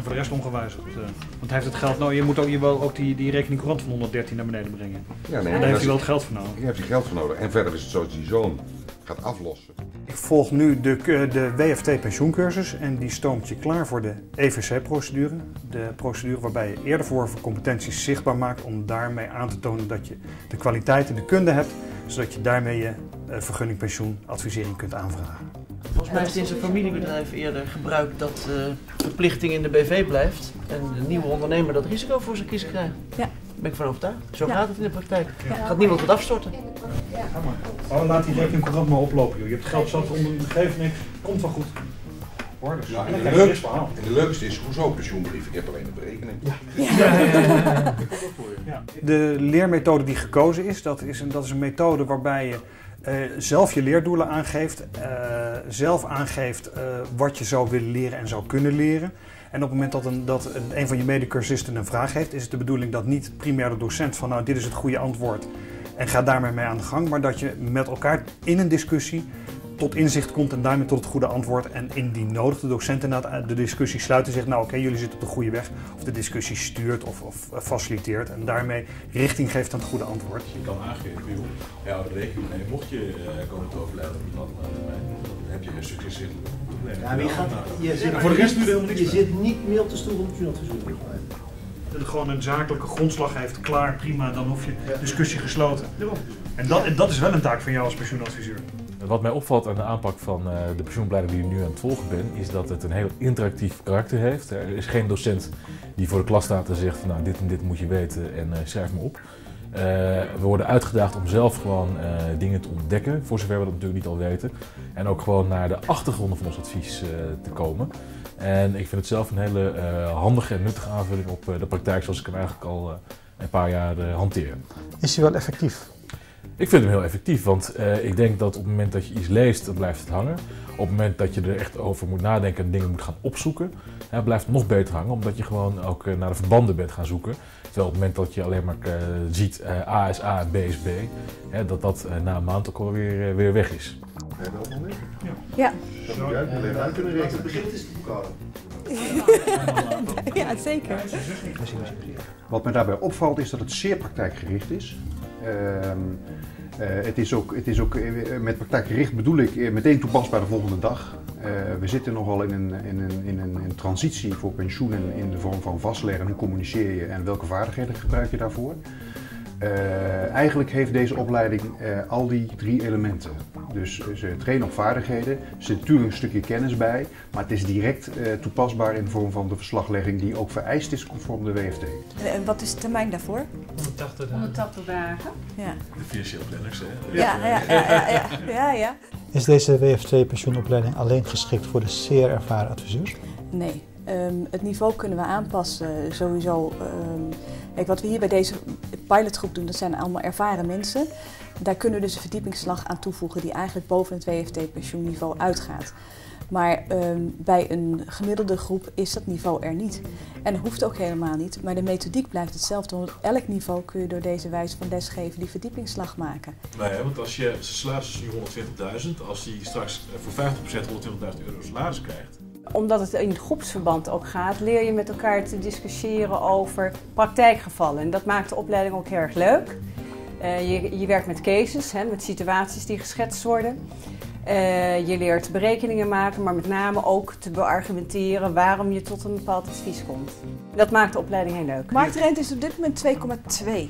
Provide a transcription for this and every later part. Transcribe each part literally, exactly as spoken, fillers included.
En voor de rest ongewijzigd. Uh, want hij heeft het geld, nou je moet ook, je wil ook die, die rekening courant van honderddertien naar beneden brengen. Ja, nee, en daar heeft hij wel het geld voor nodig. Daar heeft hij geld voor nodig. En verder is het zo dat die zoon gaat aflossen. Ik volg nu de, de W F T pensioencursus en die stoomt je klaar voor de E V C-procedure. De procedure waarbij je eerder verworven competenties zichtbaar maakt om daarmee aan te tonen dat je de kwaliteit en de kunde hebt, zodat je daarmee je uh, vergunning pensioenadvisering kunt aanvragen. Volgens mij is het in zijn familiebedrijf eerder gebruikt dat uh, verplichting in de B V blijft en de nieuwe ondernemer dat risico voor zijn kiezen krijgt. Ja. Daar ben ik van overtuigd. Zo ja. gaat het in de praktijk. Ja. Gaat niemand wat afstorten. Ja, maar. Oh, laat die rekening courant maar oplopen. Joh. Je hebt geld zat onder de gegeven niks. Komt wel goed. Hoor, dus. Ja, en, en, de leukste, en de leukste is, hoezo pensioenbrief? Ik heb alleen een berekening. Ja. Ja. Ja, ja, ja. Ja. De leermethode die gekozen is, dat is een, dat is een methode waarbij je Uh, zelf je leerdoelen aangeeft, uh, zelf aangeeft uh, wat je zou willen leren en zou kunnen leren. En op het moment dat een, dat een, een van je medecursisten een vraag heeft, is het de bedoeling dat niet primair de docent van nou dit is het goede antwoord en ga daarmee mee aan de gang, maar dat je met elkaar in een discussie tot inzicht komt en daarmee tot het goede antwoord en indien nodig de docent inderdaad de discussie sluit en zegt nou oké, okay, jullie zitten op de goede weg of de discussie stuurt of, of uh, faciliteert en daarmee richting geeft aan het goede antwoord. Je kan aangeven, joh, ja, de rekening nemen. Mocht je uh, komen te overlijden op een andere termijn, dan heb je een succes in. Ja, maar je, gaat, je, zit, voor de rest nu helemaal niks je zit niet meer op de stoel om het pensioenadviseur. Dat het gewoon een zakelijke grondslag heeft, klaar, prima, dan hoef je discussie gesloten. En dat, en dat is wel een taak van jou als pensioenadviseur. Wat mij opvalt aan de aanpak van uh, de pensioenopleiding die ik nu aan het volgen ben, is dat het een heel interactief karakter heeft. Er is geen docent die voor de klas staat en zegt van nou dit en dit moet je weten en uh, schrijf me op. Uh, we worden uitgedaagd om zelf gewoon uh, dingen te ontdekken, voor zover we dat natuurlijk niet al weten. En ook gewoon naar de achtergronden van ons advies uh, te komen. En ik vind het zelf een hele uh, handige en nuttige aanvulling op uh, de praktijk zoals ik hem eigenlijk al uh, een paar jaar uh, hanteer. Is hij wel effectief? Ik vind hem heel effectief, want uh, ik denk dat op het moment dat je iets leest, dan blijft het hangen. Op het moment dat je er echt over moet nadenken en dingen moet gaan opzoeken, hè, blijft het nog beter hangen, omdat je gewoon ook uh, naar de verbanden bent gaan zoeken. Terwijl op het moment dat je alleen maar uh, ziet uh, A is A en B is B, hè, dat dat uh, na een maand ook alweer uh, weer weg is. Heb je dat nog niet? Ja. Dat zou je uit, uit kunnen rekenen. Het begint is het boekhouden. Ja, zeker. Wat mij daarbij opvalt is dat het zeer praktijkgericht is. Uh, uh, het is ook, het is ook uh, met praktijkgericht bedoel ik uh, meteen toepasbaar de volgende dag. Uh, we zitten nogal in een, in, een, in, een, in een transitie voor pensioen in, in de vorm van vastleggen. Hoe communiceer je en welke vaardigheden gebruik je daarvoor? Uh, eigenlijk heeft deze opleiding uh, al die drie elementen. Dus ze trainen op vaardigheden, er zit natuurlijk een stukje kennis bij, maar het is direct uh, toepasbaar in de vorm van de verslaglegging die ook vereist is conform de W F T. En wat is de termijn daarvoor? honderdtachtig dagen. honderdtachtig dagen. Ja. De financieel planners, hè? Ja, ja, ja, ja, ja, ja, ja. Is deze W F T-pensioenopleiding alleen geschikt voor de zeer ervaren adviseurs? Nee. Um, het niveau kunnen we aanpassen, sowieso. Um, kijk, wat we hier bij deze pilotgroep doen, dat zijn allemaal ervaren mensen. Daar kunnen we dus een verdiepingsslag aan toevoegen die eigenlijk boven het W F T-pensioenniveau uitgaat. Maar um, bij een gemiddelde groep is dat niveau er niet. En dat hoeft ook helemaal niet, maar de methodiek blijft hetzelfde. Want op elk niveau kun je door deze wijze van lesgeven die verdiepingsslag maken. Nee, want als je salaris is nu honderdtwintigduizend, als die straks voor vijftig procent honderdtwintigduizend euro salaris krijgt. Omdat het in groepsverband ook gaat, leer je met elkaar te discussiëren over praktijkgevallen. En dat maakt de opleiding ook heel erg leuk. Uh, je, je werkt met cases, hè, met situaties die geschetst worden. Uh, je leert berekeningen maken, maar met name ook te beargumenteren waarom je tot een bepaald advies komt. Dat maakt de opleiding heel leuk. Marktrente is op dit moment twee komma twee.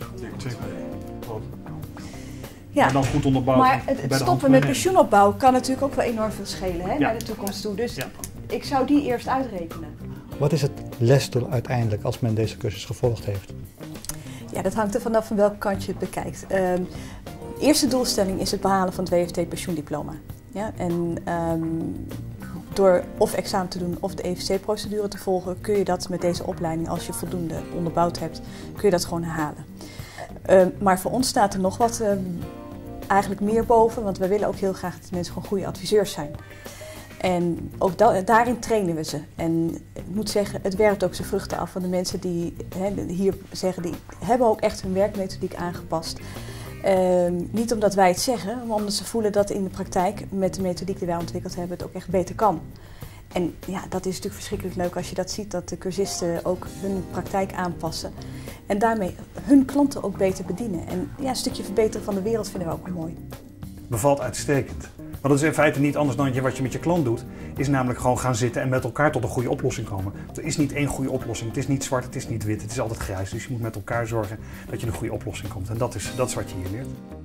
Ja, en dan goed onderbouwd. Maar het, het stoppen met pensioenopbouw kan natuurlijk ook wel enorm veel schelen, hè, ja, naar de toekomst toe. Dus ja. Ik zou die eerst uitrekenen. Wat is het lesdoel uiteindelijk als men deze cursus gevolgd heeft? Ja, dat hangt er vanaf van welke kant je het bekijkt. Um, de eerste doelstelling is het behalen van het W F T-pensioendiploma. Ja, en um, door of examen te doen of de E V C-procedure te volgen, kun je dat met deze opleiding, als je voldoende onderbouwd hebt, kun je dat gewoon halen. Um, maar voor ons staat er nog wat um, eigenlijk meer boven, want we willen ook heel graag dat mensen gewoon goede adviseurs zijn. En ook da daarin trainen we ze. En ik moet zeggen, het werpt ook zijn vruchten af van de mensen die he, hier zeggen, die hebben ook echt hun werkmethodiek aangepast. Uh, niet omdat wij het zeggen, maar omdat ze voelen dat in de praktijk met de methodiek die wij ontwikkeld hebben het ook echt beter kan. En ja, dat is natuurlijk verschrikkelijk leuk als je dat ziet, dat de cursisten ook hun praktijk aanpassen. En daarmee hun klanten ook beter bedienen. En ja, een stukje verbeteren van de wereld vinden we ook wel mooi. Bevalt uitstekend. Maar dat is in feite niet anders dan wat je met je klant doet. Is namelijk gewoon gaan zitten en met elkaar tot een goede oplossing komen. Er is niet één goede oplossing. Het is niet zwart, het is niet wit, het is altijd grijs. Dus je moet met elkaar zorgen dat je een goede oplossing komt. En dat is, dat is wat je hier leert.